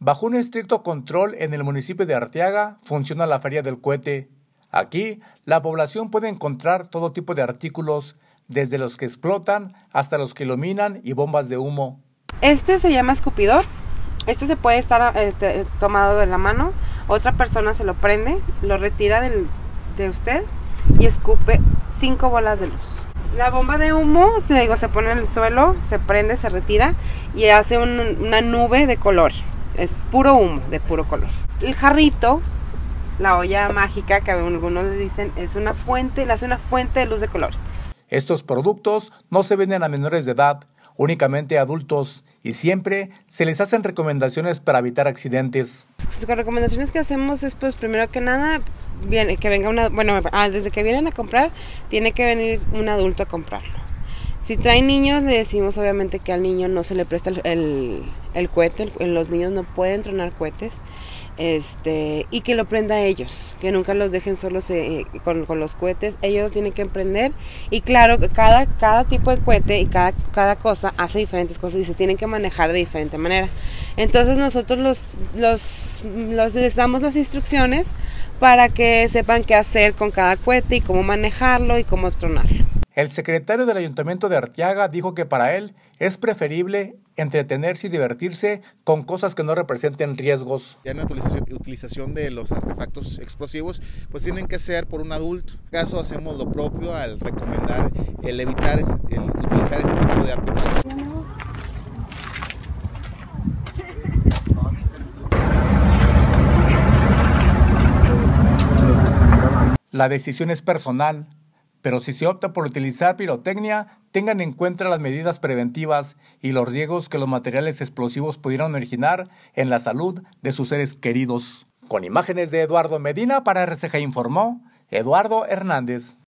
Bajo un estricto control en el municipio de Arteaga funciona la Feria del Cohete. Aquí, la población puede encontrar todo tipo de artículos, desde los que explotan hasta los que iluminan y bombas de humo. Este se llama escupidor. Este se puede estar tomado de la mano. Otra persona se lo prende, lo retira de usted y escupe 5 bolas de luz. La bomba de humo, se pone en el suelo, se prende, se retira y hace una nube de color. Es puro humo, de puro color. El jarrito, la olla mágica, que algunos le dicen, es una fuente, le hace una fuente de luz de colores. Estos productos no se venden a menores de edad, únicamente a adultos, y siempre se les hacen recomendaciones para evitar accidentes. Las recomendaciones que hacemos es, pues, primero que nada, que venga desde que vienen a comprar, tiene que venir un adulto a comprarlo. Si traen niños, le decimos obviamente que al niño no se le presta el cohete, los niños no pueden tronar cohetes, y que lo prenda ellos, que nunca los dejen solos con los cohetes, ellos tienen que emprender, y claro, cada tipo de cohete y cada cosa hace diferentes cosas y se tienen que manejar de diferente manera. Entonces nosotros les damos las instrucciones para que sepan qué hacer con cada cohete y cómo manejarlo y cómo tronarlo. El secretario del Ayuntamiento de Arteaga dijo que para él es preferible entretenerse y divertirse con cosas que no representen riesgos. Ya en la utilización de los artefactos explosivos, pues tienen que ser por un adulto. En este caso hacemos lo propio al recomendar el evitar utilizar ese tipo de artefactos. La decisión es personal, pero si se opta por utilizar pirotecnia, tengan en cuenta las medidas preventivas y los riesgos que los materiales explosivos pudieran originar en la salud de sus seres queridos. Con imágenes de Eduardo Medina, para RCG informó Eduardo Hernández.